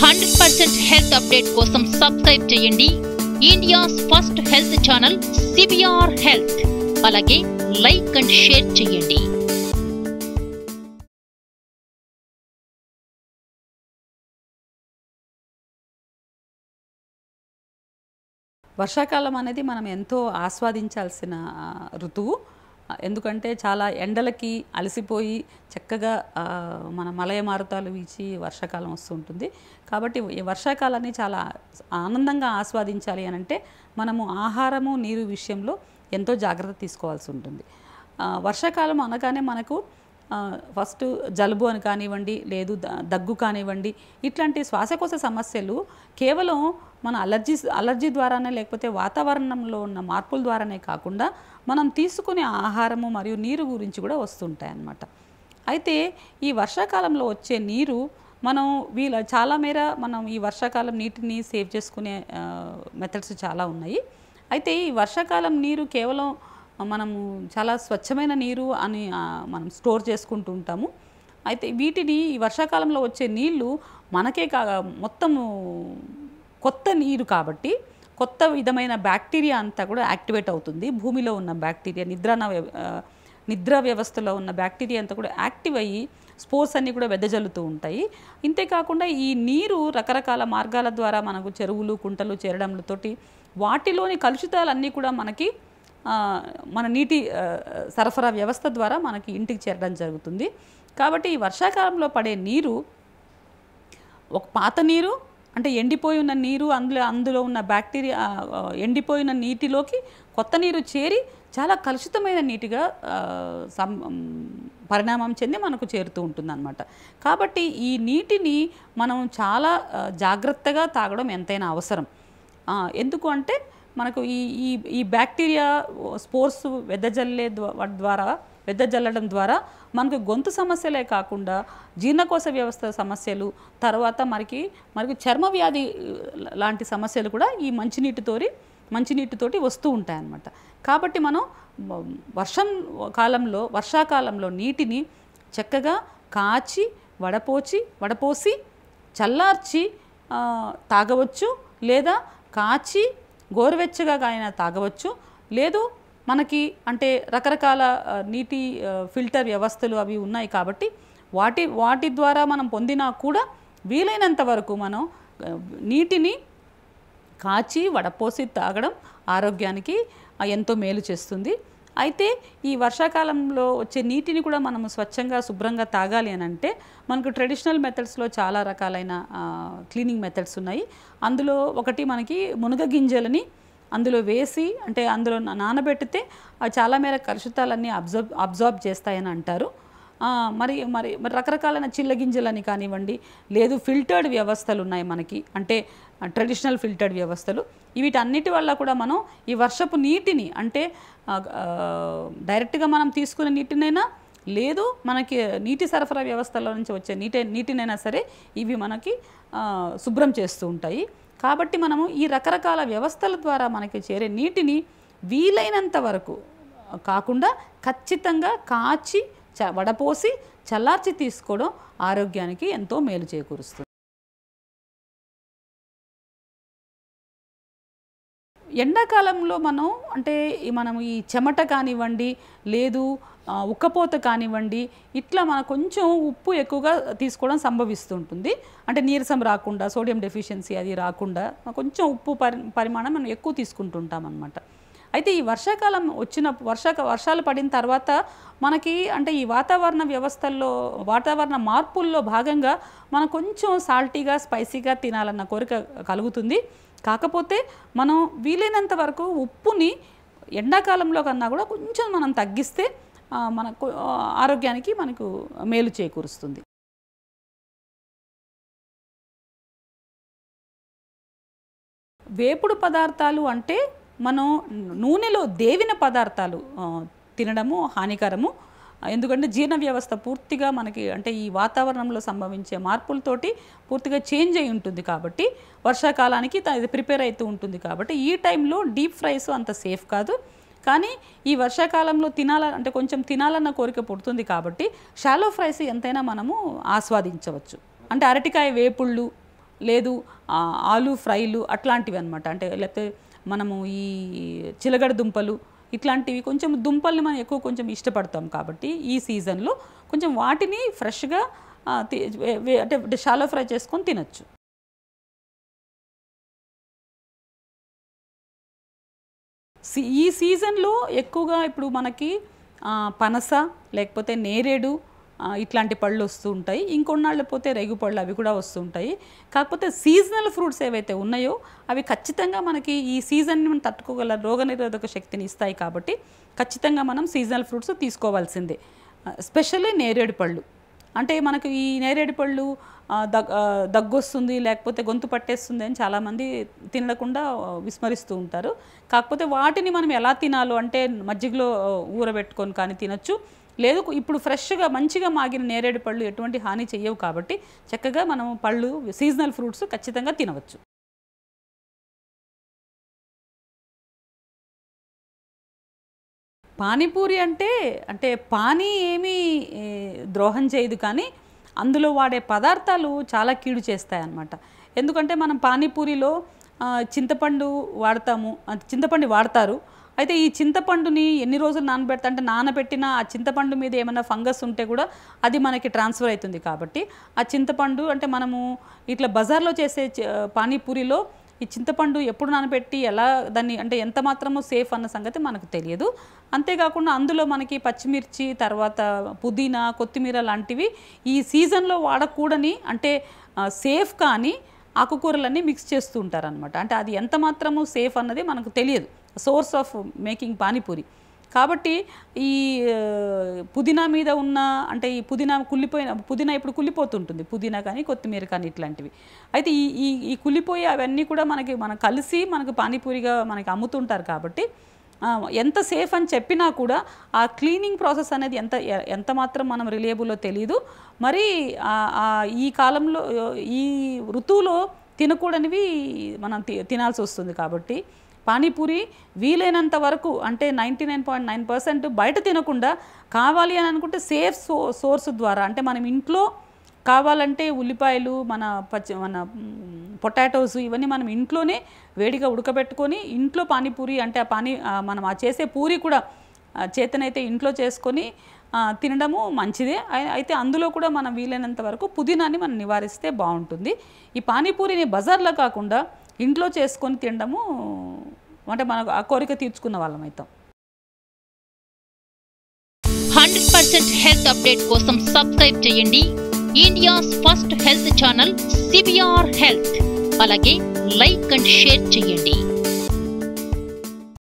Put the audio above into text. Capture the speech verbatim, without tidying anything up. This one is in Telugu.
హండ్రెడ్ పర్సెంట్ హెల్త్ అప్డేట్ కోసం సబ్స్క్రైబ్ చేయండి India's first health channel CVR health. అలాగే లైక్ అండ్ షేర్ చేయండి. వర్షాకాలం అనేది మనం ఎంతో ఆస్వాదించాల్సిన ఋతువు. ఎందుకంటే చాలా ఎండలకి అలసిపోయి చక్కగా మన మలయ మారుతాలు వీచి వర్షాకాలం వస్తుంటుంది. కాబట్టి ఈ వర్షాకాలాన్ని చాలా ఆనందంగా ఆస్వాదించాలి అని అంటే మనము ఆహారము నీరు విషయంలో ఎంతో జాగ్రత్త తీసుకోవాల్సి ఉంటుంది. వర్షాకాలం అనగానే మనకు ఫస్ట్ జలుబు అని కానివ్వండి, లేదు దగ్గు కానివ్వండి, ఇట్లాంటి శ్వాసకోశ సమస్యలు కేవలం మన అలర్జీ అలర్జీ ద్వారానే లేకపోతే వాతావరణంలో ఉన్న మార్పుల ద్వారానే కాకుండా మనం తీసుకునే ఆహారము మరియు నీరు గురించి కూడా వస్తుంటాయి అన్నమాట. అయితే ఈ వర్షాకాలంలో వచ్చే నీరు మనం వీళ్ళ చాలా మేర మనం ఈ వర్షాకాలం నీటిని సేవ్ చేసుకునే మెథడ్స్ చాలా ఉన్నాయి. అయితే ఈ వర్షాకాలం నీరు కేవలం మనము చాలా స్వచ్ఛమైన నీరు అని మనం స్టోర్ చేసుకుంటూ ఉంటాము. అయితే వీటిని ఈ వర్షాకాలంలో వచ్చే నీళ్ళు మనకే కా మొత్తము కొత్త నీరు కాబట్టి కొత్త విధమైన బ్యాక్టీరియా అంతా కూడా యాక్టివేట్ అవుతుంది. భూమిలో ఉన్న బ్యాక్టీరియా నిద్ర నిద్ర వ్యవస్థలో ఉన్న బ్యాక్టీరియా అంతా కూడా యాక్టివ్ అయ్యి స్పోర్స్ అన్నీ కూడా వెదజల్లుతూ ఉంటాయి. ఇంతేకాకుండా ఈ నీరు రకరకాల మార్గాల ద్వారా మనకు చెరువులు కుంటలు చేరడంతోటి వాటిలోని కలుషితాలన్నీ కూడా మనకి మన నీటి సరఫరా వ్యవస్థ ద్వారా మనకి ఇంటికి చేరడం జరుగుతుంది. కాబట్టి ఈ వర్షాకాలంలో పడే నీరు ఒక పాత నీరు అంటే ఎండిపోయి ఉన్న నీరు, అందులో అందులో ఉన్న బ్యాక్టీరియా ఎండిపోయిన నీటిలోకి కొత్త నీరు చేరి చాలా కలుషితమైన నీటిగా సం పరిణామం చెంది మనకు చేరుతూ ఉంటుంది అన్నమాట. కాబట్టి ఈ నీటిని మనం చాలా జాగ్రత్తగా తాగడం ఎంతైనా అవసరం. ఎందుకు అంటే మనకు ఈ ఈ ఈ బ్యాక్టీరియా స్పోర్స్ వెదజల్లే ద్వారా వెదజల్లడం ద్వారా మనకు గొంతు సమస్యలే కాకుండా జీర్ణకోశ వ్యవస్థ సమస్యలు, తర్వాత మనకి మనకి చర్మ వ్యాధి లాంటి సమస్యలు కూడా ఈ మంచినీటితోటి మంచినీటితోటి వస్తూ ఉంటాయన్నమాట. కాబట్టి మనం వర్షం కాలంలో వర్షాకాలంలో నీటిని చక్కగా కాచి వడపోచి వడపోసి చల్లార్చి తాగవచ్చు, లేదా కాచి గోరువెచ్చగా అయినా తాగవచ్చు. లేదు మనకి అంటే రకరకాల నీటి ఫిల్టర్ వ్యవస్థలు అవి ఉన్నాయి కాబట్టి వాటి వాటి ద్వారా మనం పొందినా కూడా వీలైనంత వరకు మనం నీటిని కాచి వడపోసి తాగడం ఆరోగ్యానికి ఎంతో మేలు చేస్తుంది. అయితే ఈ వర్షాకాలంలో వచ్చే నీటిని కూడా మనం స్వచ్ఛంగా శుభ్రంగా తాగాలి అని అంటే మనకు ట్రెడిషనల్ మెథడ్స్లో చాలా రకాలైన క్లీనింగ్ మెథడ్స్ ఉన్నాయి. అందులో ఒకటి మనకి మునగ గింజలని అందులో వేసి అంటే అందులో నానబెట్టితే చాలా మేర కలుషితాలన్నీ అబ్జర్బ్ అబ్జార్బ్ చేస్తాయని అంటారు. మరి మరి మరి రకరకాలైన చిల్ల గింజలని కానివ్వండి, లేదు ఫిల్టర్డ్ వ్యవస్థలు ఉన్నాయి మనకి, అంటే ట్రెడిషనల్ ఫిల్టర్డ్ వ్యవస్థలు. వీటన్నిటి వల్ల కూడా మనం ఈ వర్షపు నీటిని అంటే డైరెక్ట్గా మనం తీసుకునే నీటినైనా, లేదు మనకి నీటి సరఫరా వ్యవస్థలో నుంచి వచ్చే నీటి నీటినైనా సరే ఇవి మనకి శుభ్రం చేస్తూ ఉంటాయి. కాబట్టి మనము ఈ రకరకాల వ్యవస్థల ద్వారా మనకి చేరే నీటిని వీలైనంత వరకు కాకుండా ఖచ్చితంగా కాచి వడపోసి చల్లార్చి తీసుకోవడం ఆరోగ్యానికి ఎంతో మేలు చేకూరుస్తుంది. ఎండాకాలంలో మనం అంటే మనం ఈ చెమట కానివ్వండి, లేదు ఉక్కపోత కానివ్వండి, ఇట్లా మన కొంచెం ఉప్పు ఎక్కువగా తీసుకోవడం సంభవిస్తుంటుంది. అంటే నీరసం రాకుండా, సోడియం డెఫిషియన్సీ అది రాకుండా కొంచెం ఉప్పు పరి పరిమాణం మనం ఎక్కువ తీసుకుంటుంటాం అన్నమాట. అయితే ఈ వర్షాకాలం వచ్చిన వర్షా వర్షాలు పడిన తర్వాత మనకి అంటే ఈ వాతావరణ వ్యవస్థల్లో వాతావరణ మార్పుల్లో భాగంగా మనం కొంచెం సాల్టీగా స్పైసీగా తినాలన్న కోరిక కలుగుతుంది. కాకపోతే మనం వీలైనంత వరకు ఉప్పుని ఎండాకాలంలో కన్నా కూడా కొంచెం మనం తగ్గిస్తే మనకు ఆరోగ్యానికి మనకు మేలు చేకూరుస్తుంది. వేపుడు పదార్థాలు అంటే మనం నూనెలో దేవిన పదార్థాలు తినడము హానికరము. ఎందుకంటే జీర్ణ వ్యవస్థ పూర్తిగా మనకి అంటే ఈ వాతావరణంలో సంభవించే మార్పులతోటి పూర్తిగా చేంజ్ అయి ఉంటుంది. కాబట్టి వర్షాకాలానికి ఇది ప్రిపేర్ అవుతూ ఉంటుంది. కాబట్టి ఈ టైంలో డీప్ ఫ్రైస్ అంత సేఫ్ కాదు. కానీ ఈ వర్షాకాలంలో తినాల అంటే కొంచెం తినాలన్న కోరిక పుడుతుంది కాబట్టి షాలో ఫ్రైస్ ఎంతైనా మనము ఆస్వాదించవచ్చు. అంటే అరటికాయ వేపుళ్ళు, లేదు ఆలు ఫ్రైలు అట్లాంటివి అనమాట. అంటే లేకపోతే మనము ఈ చిలగడ దుంపలు ఇట్లాంటివి కొంచెం దుంపల్ని మనం ఎక్కువ కొంచెం ఇష్టపడతాం కాబట్టి ఈ సీజన్లో కొంచెం వాటిని ఫ్రెష్గా అంటే షాలో ఫ్రై చేసుకొని తినచ్చు. ఈ సీజన్లో ఎక్కువగా ఇప్పుడు మనకి పనస లేకపోతే నేరేడు ఇట్లాంటి పళ్ళు వస్తూ ఉంటాయి. ఇంకొన్నాళ్ళు పోతే రేగు పళ్ళు అవి కూడా వస్తూ ఉంటాయి. కాకపోతే సీజనల్ ఫ్రూట్స్ ఏవైతే ఉన్నాయో అవి ఖచ్చితంగా మనకి ఈ సీజన్ని మనం తట్టుకోగల రోగనిరోధక శక్తిని ఇస్తాయి కాబట్టి ఖచ్చితంగా మనం సీజనల్ ఫ్రూట్స్ తీసుకోవాల్సిందే. ఎస్పెషల్లీ నేరేడు పళ్ళు. అంటే మనకు ఈ నేరేడు పళ్ళు దగ్ దగ్గొస్తుంది లేకపోతే గొంతు పట్టేస్తుంది అని చాలామంది తినకుండా విస్మరిస్తూ ఉంటారు. కాకపోతే వాటిని మనం ఎలా తినాలో అంటే మజ్జిగలో ఊరబెట్టుకొని కానీ తినచ్చు. లేదు ఇప్పుడు ఫ్రెష్గా మంచిగా మాగిన నేరేడు పళ్ళు ఎటువంటి హాని చెయ్యవు కాబట్టి చక్కగా మనం పళ్ళు సీజనల్ ఫ్రూట్స్ ఖచ్చితంగా తినవచ్చు. పానీపూరి అంటే అంటే పానీ ఏమీ ద్రోహం చేయదు, కానీ అందులో వాడే పదార్థాలు చాలా కీడు చేస్తాయి అన్నమాట. ఎందుకంటే మనం పానీపూరిలో చింతపండు వాడతాము, చింతపండు వాడతారు. అయితే ఈ చింతపండుని ఎన్ని రోజులు నానబెడతా అంటే నానబెట్టిన ఆ చింతపండు మీద ఏమైనా ఫంగస్ ఉంటే కూడా అది మనకి ట్రాన్స్ఫర్ అవుతుంది. కాబట్టి ఆ చింతపండు అంటే మనము ఇట్లా బజార్లో చేసే పానీపూరిలో ఈ చింతపండు ఎప్పుడు నానబెట్టి ఎలా దాన్ని అంటే ఎంత మాత్రమో సేఫ్ అన్న సంగతి మనకు తెలియదు. అంతేకాకుండా అందులో మనకి పచ్చిమిర్చి తర్వాత పుదీనా కొత్తిమీర లాంటివి ఈ సీజన్లో వాడకూడని అంటే సేఫ్ కానీ ఆకుకూరలన్నీ మిక్స్ చేస్తూ ఉంటారనమాట. అంటే అది ఎంత మాత్రము సేఫ్ అన్నది మనకు తెలియదు, సోర్స్ ఆఫ్ మేకింగ్ పానీపూరి. కాబట్టి ఈ పుదీనా మీద ఉన్న అంటే ఈ పుదీనా కుళ్ళిపోయిన పుదీనా ఇప్పుడు కుళ్ళిపోతుంటుంది, పుదీనా కానీ కొత్తిమీర కానీ ఇట్లాంటివి. అయితే ఈ ఈ ఈ కుళ్ళిపోయి అవన్నీ కూడా మనకి మనం కలిసి మనకు పానీపూరిగా మనకి అమ్ముతుంటారు. కాబట్టి ఎంత సేఫ్ అని చెప్పినా కూడా ఆ క్లీనింగ్ ప్రాసెస్ అనేది ఎంత ఎంత మాత్రం మనం రిలయబుల్లో తెలియదు. మరి ఈ కాలంలో ఈ ఋతువులో తినకూడనివి మనం తినాల్సి వస్తుంది. కాబట్టి పానీపూరి వీలైనంత వరకు అంటే ninety nine point nine percent బయట తినకుండా కావాలి అని అనుకుంటే సేఫ్ సో సోర్స్ ద్వారా అంటే మనం ఇంట్లో కావాలంటే ఉల్లిపాయలు మన పచ్చి మన పొటాటోస్ ఇవన్నీ మనం ఇంట్లోనే వేడిగా ఉడకబెట్టుకొని ఇంట్లో పానీపూరి అంటే ఆ పానీ మనం ఆ చేసే పూరి కూడా చేతనైతే ఇంట్లో చేసుకొని తినడము మంచిదే. అయితే అందులో కూడా మనం వీలైనంత వరకు పుదీనాన్ని మనం నివారిస్తే బాగుంటుంది. ఈ పానీపూరిని బజార్లో కాకుండా ఇంట్లో చేసుకొని తినడము అంటే మనకు ఆ కోరిక తీర్చుకున్న వాళ్ళం అవుతాం. హండ్రెడ్ పర్సెంట్ హెల్త్ అప్డేట్ కోసం సబ్స్క్రైబ్ చేయండి India's first health channel CVR health. అలాగే లైక్ అండ్ షేర్ చేయండి.